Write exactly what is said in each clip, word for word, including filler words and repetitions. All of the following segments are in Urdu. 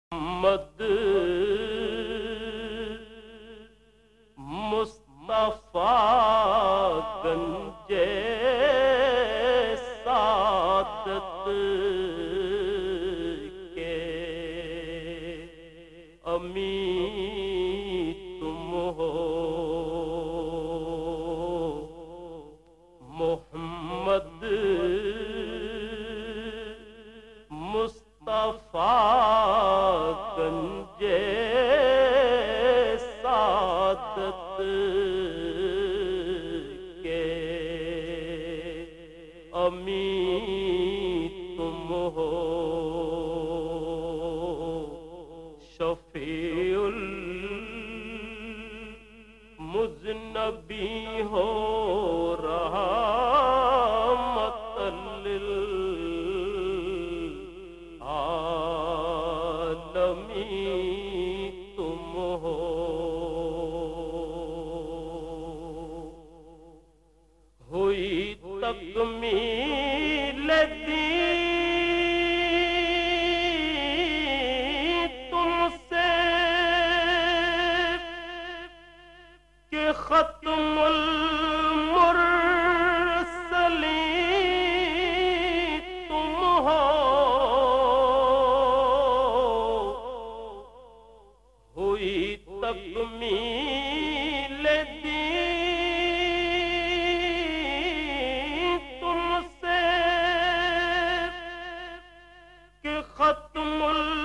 محمد مصطفیٰ گنجے سعادت کے امین تم ہو محمد مصطفیٰ گنجے سعادت کے امین تم ہو شفیع المذنبی ہو رحمت للعالمین تم ہو ہوئی تکمیل دین تم سے کہ ختم المرسلین تم ہو ہوئی تکمیل دین تم سے کہ ختم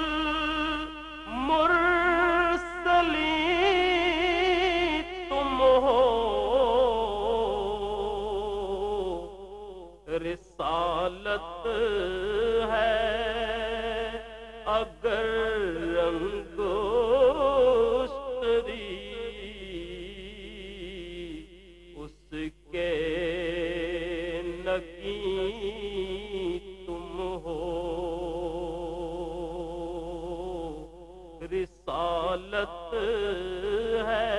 المرسلین تم ہو رسالت ہے اگر انگشتری اس کے نگین تم ہو رسالت ہے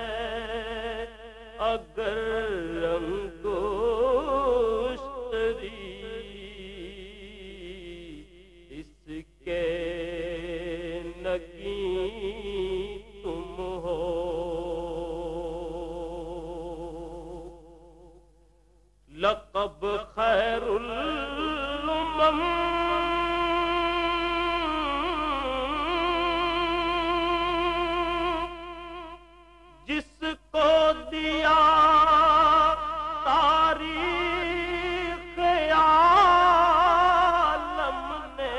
اگر انگشتری اس کے نگین تم ہو لقب خیر الامم جس کو دیا تاریخ عالم نے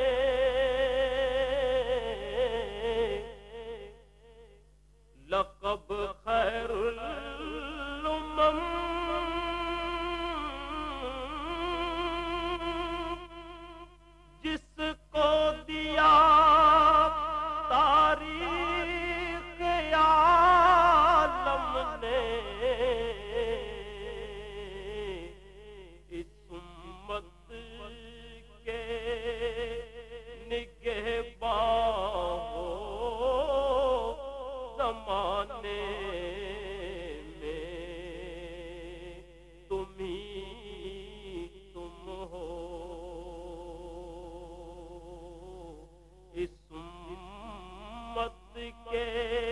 لقب خیر الامم جس کو دیا تاریخ عالم نے اس امت کے نگہباں ہو زمانے میں تم ہی تم ہو اس امت کے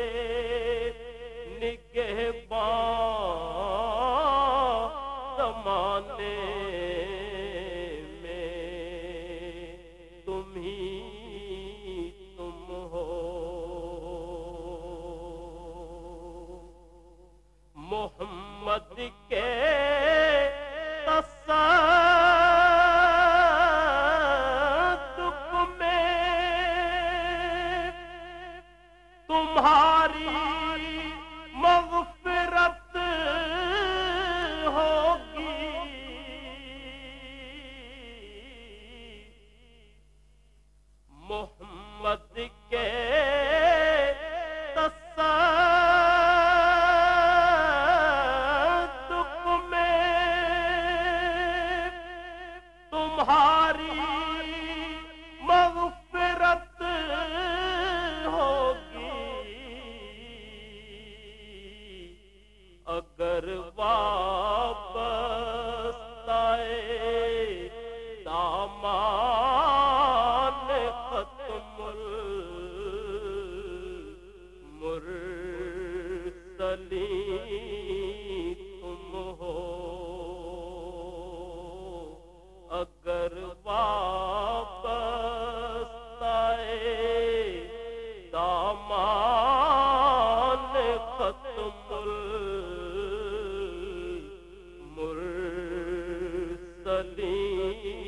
نگہباں زمانے میں تم ہی تم ہو محمد کے تصدق میں تمہاری مغفرت ہوگی محمد کے تصدق میں تمہاری مغفرت ہوگی اگر واپس آئے دامان ختم اگر واپس آئے دامان ختم المرسلین